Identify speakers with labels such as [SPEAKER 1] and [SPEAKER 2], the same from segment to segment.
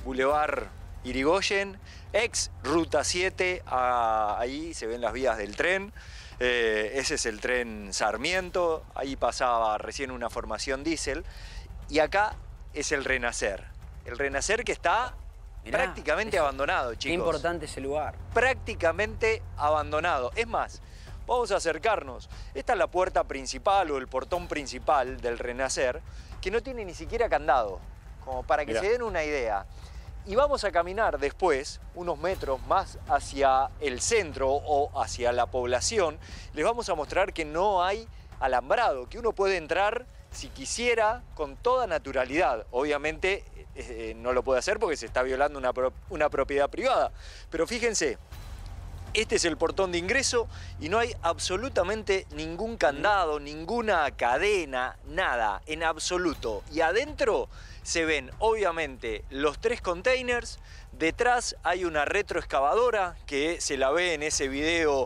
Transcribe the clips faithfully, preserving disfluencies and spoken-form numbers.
[SPEAKER 1] Boulevard Irigoyen, ex Ruta siete, a, ahí se ven las vías del tren. Eh, ese es el tren Sarmiento, ahí pasaba recién una formación diésel. Y acá es el Renacer. El Renacer que está Mirá, prácticamente eso, abandonado, chicos.
[SPEAKER 2] Qué importante ese lugar.
[SPEAKER 1] Prácticamente abandonado. Es más, vamos a acercarnos. Esta es la puerta principal o el portón principal del Renacer, que no tiene ni siquiera candado, como para que Mirá. se den una idea. Y vamos a caminar después, unos metros más hacia el centro o hacia la población. Les vamos a mostrar que no hay alambrado, que uno puede entrar si quisiera con toda naturalidad. Obviamente eh, no lo puede hacer porque se está violando una, pro una propiedad privada. Pero fíjense, este es el portón de ingreso y no hay absolutamente ningún candado, ninguna cadena, nada, en absoluto. Y adentro se ven, obviamente, los tres containers. Detrás hay una retroexcavadora que se la ve en ese video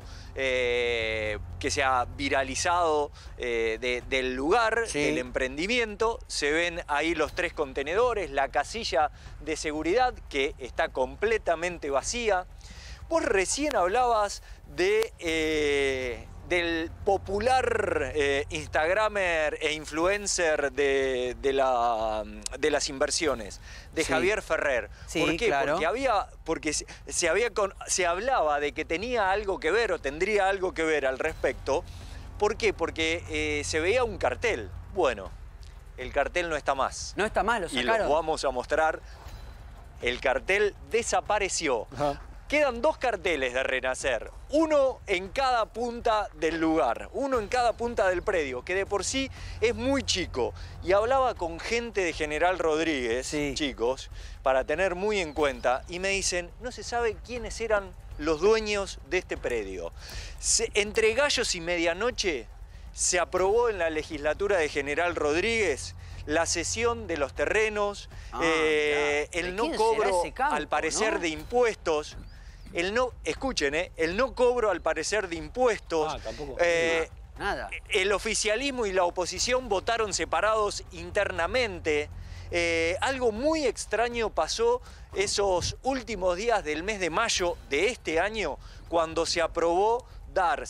[SPEAKER 1] eh, que se ha viralizado eh, de, del lugar, sí. del emprendimiento. Se ven ahí los tres contenedores, la casilla de seguridad que está completamente vacía. Vos recién hablabas de, eh, del popular eh, Instagramer e influencer de, de, la, de las inversiones, de sí. Javier Ferrer.
[SPEAKER 2] Sí,
[SPEAKER 1] ¿Por qué?
[SPEAKER 2] claro.
[SPEAKER 1] Porque, había, porque se, se, había con, se hablaba de que tenía algo que ver o tendría algo que ver al respecto. ¿Por qué? Porque eh, se veía un cartel. Bueno, el cartel no está más.
[SPEAKER 2] No está más, lo sacaron.
[SPEAKER 1] Y lo vamos a mostrar. El cartel desapareció. Ajá. Quedan dos carteles de Renacer, uno en cada punta del lugar, uno en cada punta del predio, que de por sí es muy chico. Y hablaba con gente de General Rodríguez, sí. chicos, para tener muy en cuenta, y me dicen, no se sabe quiénes eran los dueños de este predio. Se, entre gallos y medianoche se aprobó en la legislatura de General Rodríguez la cesión de los terrenos, ah, eh, el no cobro, campo, al parecer, ¿no? de impuestos. El no, escuchen, ¿eh? el no cobro al parecer de impuestos.
[SPEAKER 2] Ah, tampoco.
[SPEAKER 1] Eh,
[SPEAKER 2] nada.
[SPEAKER 1] El oficialismo y la oposición votaron separados internamente. Eh, algo muy extraño pasó esos últimos días del mes de mayo de este año, cuando se aprobó dar,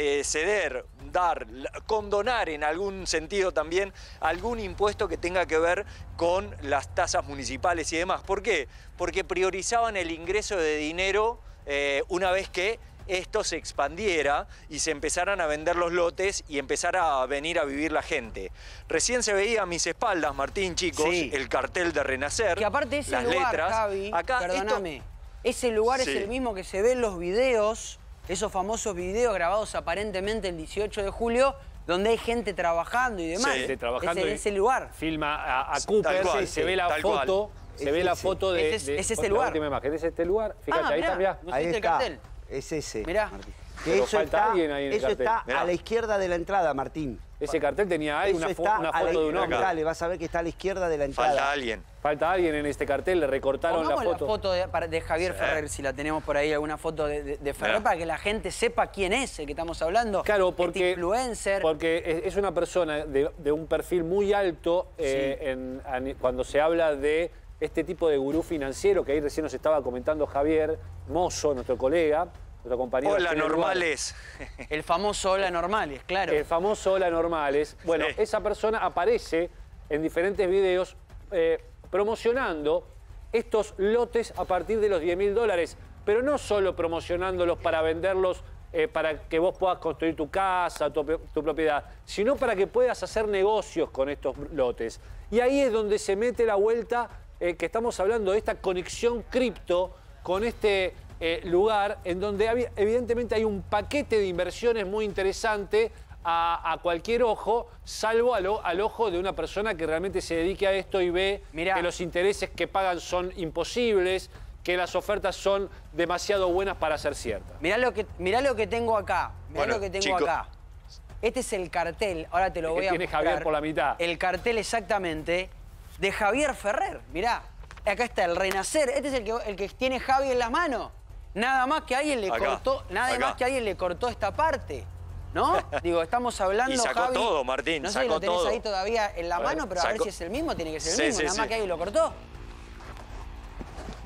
[SPEAKER 1] ceder, dar, condonar en algún sentido también algún impuesto que tenga que ver con las tasas municipales y demás. ¿Por qué? Porque priorizaban el ingreso de dinero eh, una vez que esto se expandiera y se empezaran a vender los lotes y empezara a venir a vivir la gente. Recién se veía a mis espaldas, Martín, chicos, sí. el cartel de Renacer,
[SPEAKER 2] que aparte ese
[SPEAKER 1] las
[SPEAKER 2] lugar,
[SPEAKER 1] letras.
[SPEAKER 2] Javi,
[SPEAKER 1] Acá,
[SPEAKER 2] perdóname,
[SPEAKER 1] esto...
[SPEAKER 2] ese lugar
[SPEAKER 1] sí.
[SPEAKER 2] es el mismo que se ve en los videos, esos famosos videos grabados aparentemente el dieciocho de julio, donde hay gente trabajando y demás.
[SPEAKER 3] Sí, trabajando
[SPEAKER 2] ese,
[SPEAKER 3] y
[SPEAKER 2] ese lugar.
[SPEAKER 3] Filma a, a Cooper, cual, sí, se ve la foto, cual. se es ve ese. la foto de...
[SPEAKER 2] Es,
[SPEAKER 3] de
[SPEAKER 2] es este lugar.
[SPEAKER 3] La última imagen, es este lugar. Fíjate,
[SPEAKER 2] ah,
[SPEAKER 3] ahí
[SPEAKER 2] mirá,
[SPEAKER 3] está,
[SPEAKER 2] ¿no
[SPEAKER 4] ahí
[SPEAKER 2] está.
[SPEAKER 4] el
[SPEAKER 2] cartel?
[SPEAKER 4] Es ese.
[SPEAKER 2] Mirá.
[SPEAKER 4] Que eso está,
[SPEAKER 3] alguien ahí en el
[SPEAKER 4] eso
[SPEAKER 3] cartel.
[SPEAKER 4] está
[SPEAKER 1] Mirá.
[SPEAKER 4] a la izquierda de la entrada, Martín.
[SPEAKER 3] Ese cartel tenía ahí una, fo una foto de un hombre.
[SPEAKER 4] Dale, vas a ver que está a la izquierda de la entrada.
[SPEAKER 1] Falta alguien.
[SPEAKER 3] Falta alguien en este cartel, le recortaron
[SPEAKER 2] Pongamos
[SPEAKER 3] la foto.
[SPEAKER 2] la foto de, de Javier sí. Ferrer, si la tenemos por ahí, alguna foto de, de, de Ferrer, Mirá. para que la gente sepa quién es el que estamos hablando.
[SPEAKER 3] Claro, porque,
[SPEAKER 2] este influencer.
[SPEAKER 3] porque es una persona de, de un perfil muy alto eh, sí. en, en, cuando se habla de este tipo de gurú financiero, que ahí recién nos estaba comentando Javier Mozo, nuestro colega, nuestro compañero.
[SPEAKER 1] Hola, normales.
[SPEAKER 2] El famoso hola, normales, claro.
[SPEAKER 3] El famoso hola, normales. Bueno, sí. esa persona aparece en diferentes videos eh, promocionando estos lotes a partir de los diez mil dólares, pero no solo promocionándolos para venderlos eh, para que vos puedas construir tu casa, tu, tu propiedad, sino para que puedas hacer negocios con estos lotes. Y ahí es donde se mete la vuelta eh, que estamos hablando de esta conexión cripto con este eh, lugar en donde había, evidentemente hay un paquete de inversiones muy interesante a, a cualquier ojo, salvo al, al ojo de una persona que realmente se dedique a esto y ve Mirá. que los intereses que pagan son imposibles, que las ofertas son demasiado buenas para ser ciertas.
[SPEAKER 2] Mirá lo que, mirá lo que tengo acá, mirá
[SPEAKER 1] bueno,
[SPEAKER 2] lo que tengo
[SPEAKER 1] chico.
[SPEAKER 2] acá. Este es el cartel, ahora te lo voy a mostrar.
[SPEAKER 3] Tiene Javier por la mitad.
[SPEAKER 2] El cartel exactamente de Javier Ferrer, mirá. Acá está el Renacer, este es el que, el que tiene Javi en las manos. Nada más que alguien le
[SPEAKER 1] acá,
[SPEAKER 2] cortó, nada
[SPEAKER 1] acá.
[SPEAKER 2] más que alguien le cortó esta parte. ¿No? Digo, estamos hablando,
[SPEAKER 1] y sacó
[SPEAKER 2] Javi,
[SPEAKER 1] todo, Martín,
[SPEAKER 2] no sé
[SPEAKER 1] sacó
[SPEAKER 2] si lo tenés
[SPEAKER 1] todo.
[SPEAKER 2] ahí todavía en la
[SPEAKER 1] a
[SPEAKER 2] mano,
[SPEAKER 1] ver,
[SPEAKER 2] pero
[SPEAKER 1] sacó...
[SPEAKER 2] a ver si es el mismo, tiene que ser el
[SPEAKER 1] sí,
[SPEAKER 2] mismo,
[SPEAKER 1] sí,
[SPEAKER 2] nada
[SPEAKER 1] sí.
[SPEAKER 2] más que alguien lo cortó.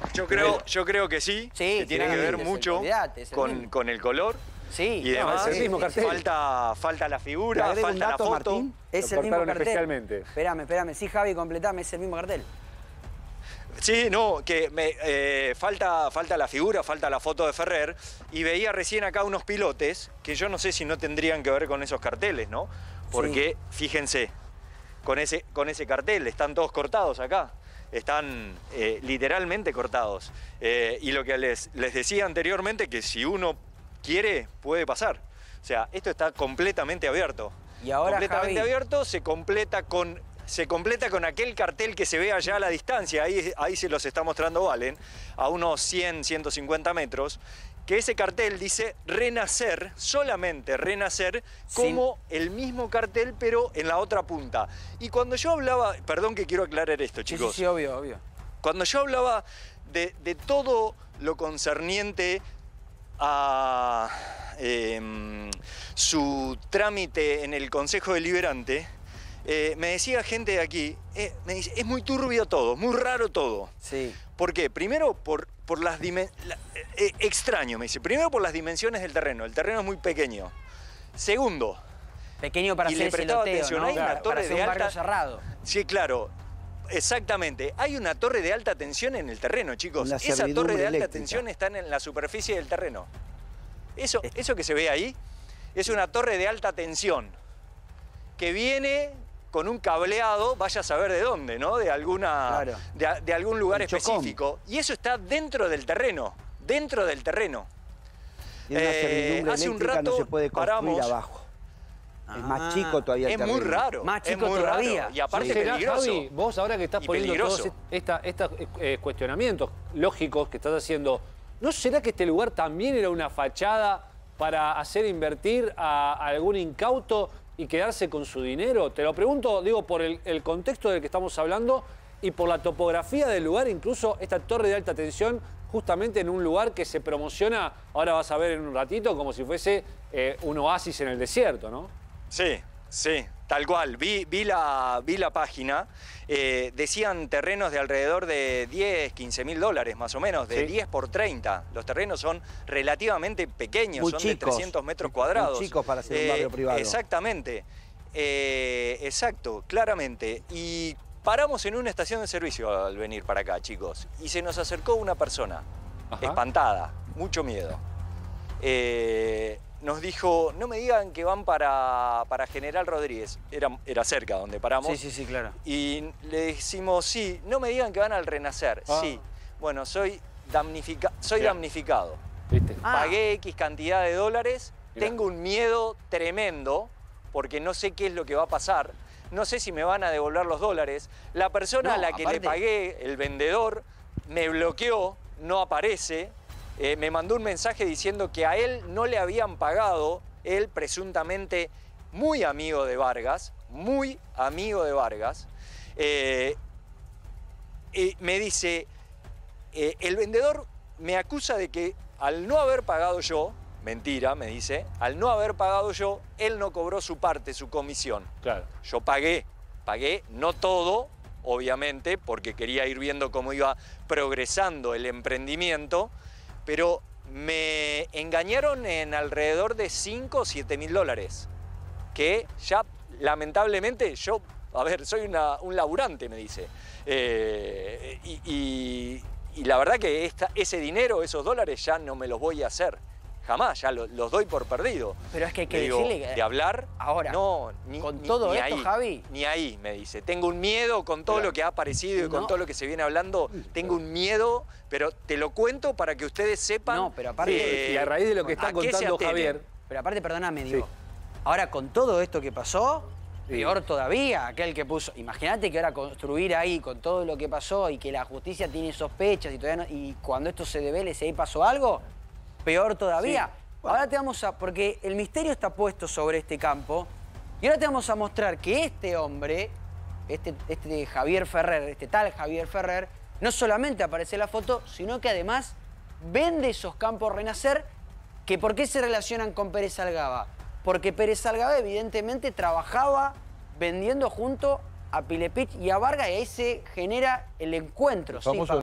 [SPEAKER 1] Yo creo, yo creo que sí,
[SPEAKER 2] Sí,
[SPEAKER 1] que tiene que ver
[SPEAKER 2] claramente,
[SPEAKER 1] mucho
[SPEAKER 2] olvidate, es el
[SPEAKER 1] con,
[SPEAKER 2] mismo.
[SPEAKER 1] con el color.
[SPEAKER 2] Sí.
[SPEAKER 1] Y demás,
[SPEAKER 3] es el mismo cartel.
[SPEAKER 1] falta, falta la
[SPEAKER 4] ¿Te
[SPEAKER 1] figura,
[SPEAKER 4] agrego un
[SPEAKER 1] falta la
[SPEAKER 4] dato,
[SPEAKER 1] foto.
[SPEAKER 4] Martín?
[SPEAKER 2] Es
[SPEAKER 3] Lo
[SPEAKER 2] el mismo
[SPEAKER 3] cortaron
[SPEAKER 2] cartel.
[SPEAKER 3] especialmente.
[SPEAKER 2] Espérame, espérame. Sí, Javi, completame, es el mismo cartel.
[SPEAKER 1] Sí, no, que me, eh, falta, falta la figura, falta la foto de Ferrer. Y veía recién acá unos pilotes que yo no sé si no tendrían que ver con esos carteles, ¿no? Porque, fíjense, con ese, con ese cartel, están todos cortados acá. Están eh, literalmente cortados. Eh, y lo que les, les decía anteriormente, que si uno quiere, puede pasar. O sea, esto está completamente abierto.
[SPEAKER 2] Y ahora,
[SPEAKER 1] completamente
[SPEAKER 2] Javi,
[SPEAKER 1] abierto, se completa con... Se completa con aquel cartel que se ve allá a la distancia, ahí, ahí se los está mostrando Valen, a unos cien, ciento cincuenta metros, que ese cartel dice Renacer, solamente Renacer, como
[SPEAKER 2] Sin...
[SPEAKER 1] el mismo cartel, pero en la otra punta. Y cuando yo hablaba, perdón que quiero aclarar esto,
[SPEAKER 2] Sí,
[SPEAKER 1] chicos.
[SPEAKER 2] sí, sí, obvio, obvio.
[SPEAKER 1] Cuando yo hablaba de, de todo lo concerniente a eh, su trámite en el Consejo Deliberante, Eh, me decía gente de aquí, eh, me dice, es muy turbio todo, muy raro todo.
[SPEAKER 2] Sí.
[SPEAKER 1] ¿Por qué? Primero, por, por las dimensiones... Eh, extraño, me dice. Primero, por las dimensiones del terreno. El terreno es muy pequeño. Segundo...
[SPEAKER 2] Pequeño para
[SPEAKER 1] y
[SPEAKER 2] hacer
[SPEAKER 1] le
[SPEAKER 2] ese
[SPEAKER 1] prestaba
[SPEAKER 2] loteo,
[SPEAKER 1] atención,
[SPEAKER 2] ¿no?
[SPEAKER 1] hay una
[SPEAKER 2] Claro,
[SPEAKER 1] torre
[SPEAKER 2] para hacer
[SPEAKER 1] de
[SPEAKER 2] un barrio
[SPEAKER 1] alta-
[SPEAKER 2] cerrado.
[SPEAKER 1] Sí, claro. Exactamente. Hay una torre de alta tensión en el terreno, chicos.
[SPEAKER 4] Una
[SPEAKER 1] Esa
[SPEAKER 4] servidumbre
[SPEAKER 1] torre de alta
[SPEAKER 4] eléctrica.
[SPEAKER 1] tensión está en la superficie del terreno. Eso, eso que se ve ahí es una torre de alta tensión que viene con un cableado, vaya a saber de dónde, ¿no? De, alguna,
[SPEAKER 2] Claro.
[SPEAKER 1] de, de algún lugar
[SPEAKER 4] El Chocón.
[SPEAKER 1] específico. Y eso está dentro del terreno, dentro del terreno.
[SPEAKER 4] Y una
[SPEAKER 1] Eh,
[SPEAKER 4] servidumbre
[SPEAKER 1] hace un
[SPEAKER 4] eléctrica no
[SPEAKER 1] rato
[SPEAKER 4] se puede construir
[SPEAKER 1] paramos.
[SPEAKER 4] abajo. Es
[SPEAKER 2] Ah,
[SPEAKER 4] más chico todavía el
[SPEAKER 1] Es muy
[SPEAKER 4] terreno.
[SPEAKER 1] raro.
[SPEAKER 2] Más
[SPEAKER 1] es
[SPEAKER 2] chico
[SPEAKER 1] muy
[SPEAKER 2] todavía.
[SPEAKER 1] raro. Y aparte
[SPEAKER 3] ¿Será,
[SPEAKER 1] peligroso.
[SPEAKER 3] Javi, vos ahora que estás
[SPEAKER 1] Y
[SPEAKER 3] poniendo
[SPEAKER 1] peligroso.
[SPEAKER 3] todos estos esta, eh, cuestionamientos lógicos que estás haciendo, ¿no será que este lugar también era una fachada para hacer invertir a, a algún incauto y quedarse con su dinero? Te lo pregunto, digo, por el, el contexto del que estamos hablando y por la topografía del lugar, incluso esta torre de alta tensión, justamente en un lugar que se promociona, ahora vas a ver en un ratito, como si fuese eh, un oasis en el desierto, ¿no?
[SPEAKER 1] Sí, sí, tal cual. Vi, vi, la, vi la página. Eh, decían terrenos de alrededor de diez, quince mil dólares más o menos, de
[SPEAKER 3] Sí.
[SPEAKER 1] diez por treinta. Los terrenos son relativamente pequeños,
[SPEAKER 4] Muy
[SPEAKER 1] son
[SPEAKER 4] chicos.
[SPEAKER 1] de trescientos metros
[SPEAKER 4] Muy
[SPEAKER 1] cuadrados.
[SPEAKER 4] chicos para ser un barrio privado.
[SPEAKER 1] Exactamente. Eh, exacto, claramente. Y paramos en una estación de servicio al venir para acá, chicos. Y se nos acercó una persona,
[SPEAKER 3] Ajá.
[SPEAKER 1] espantada, mucho miedo. Eh, nos dijo, no me digan que van para, para General Rodríguez. Era, era cerca donde paramos.
[SPEAKER 2] Sí, sí, sí, claro.
[SPEAKER 1] Y le decimos, sí, no me digan que van al Renacer.
[SPEAKER 3] Ah.
[SPEAKER 1] Sí, bueno, soy, damnifica soy
[SPEAKER 3] Mirá.
[SPEAKER 1] damnificado.
[SPEAKER 3] ¿Viste?
[SPEAKER 2] Ah.
[SPEAKER 1] Pagué X cantidad de dólares,
[SPEAKER 3] Mirá.
[SPEAKER 1] tengo un miedo tremendo porque no sé qué es lo que va a pasar. No sé si me van a devolver los dólares. La persona
[SPEAKER 2] No,
[SPEAKER 1] a la que
[SPEAKER 2] aparte-
[SPEAKER 1] le pagué, el vendedor, me bloqueó, no aparece. Eh, me mandó un mensaje diciendo que a él no le habían pagado, él presuntamente muy amigo de Vargas, muy amigo de Vargas. Eh, eh, me dice, eh, el vendedor me acusa de que al no haber pagado yo, mentira, me dice, al no haber pagado yo, él no cobró su parte, su comisión.
[SPEAKER 3] Claro.
[SPEAKER 1] Yo pagué, pagué, no todo, obviamente, porque quería ir viendo cómo iba progresando el emprendimiento, pero me engañaron en alrededor de cinco o siete mil dólares, que ya lamentablemente yo, a ver, soy una- un laburante, me dice. Eh, y, y- y la verdad que esta- ese dinero, esos dólares ya no me los voy a hacer. Jamás, ya lo- los doy por perdido.
[SPEAKER 2] Pero es que hay que
[SPEAKER 1] Le digo,
[SPEAKER 2] decirle que-
[SPEAKER 1] de hablar,
[SPEAKER 2] Ahora,
[SPEAKER 1] no, ni,
[SPEAKER 2] con
[SPEAKER 1] ni-
[SPEAKER 2] todo
[SPEAKER 1] ni
[SPEAKER 2] esto,
[SPEAKER 1] ahí,
[SPEAKER 2] Javi.
[SPEAKER 1] ni ahí, me dice. Tengo un miedo con todo
[SPEAKER 3] Claro.
[SPEAKER 1] lo que ha aparecido y con
[SPEAKER 2] No.
[SPEAKER 1] todo lo que se viene hablando. Tengo un miedo, pero te lo cuento para que ustedes sepan.
[SPEAKER 2] No, pero aparte-
[SPEAKER 1] eh,
[SPEAKER 3] Y a raíz de lo que está
[SPEAKER 1] ¿a qué se
[SPEAKER 3] contando
[SPEAKER 1] atenen?
[SPEAKER 3] Javier,
[SPEAKER 2] Pero aparte, perdóname, digo, ahora con todo esto que pasó,
[SPEAKER 3] Sí.
[SPEAKER 2] peor todavía, aquel que puso. Imagínate que ahora construir ahí con todo lo que pasó y que la justicia tiene sospechas y todavía no- y cuando esto se devele, si ahí pasó algo, peor todavía. Ahora te vamos a. Porque el misterio está puesto sobre este campo. Y ahora te vamos a mostrar que este hombre, este, este Javier Ferrer, este tal Javier Ferrer, no solamente aparece en la foto, sino que además vende esos campos Renacer. ¿Que ¿Por qué se relacionan con Pérez Algaba? Porque Pérez Algaba evidentemente trabajaba vendiendo junto a Pilepich y a Vargas y ahí se genera el encuentro. ¿sí?
[SPEAKER 5] Famoso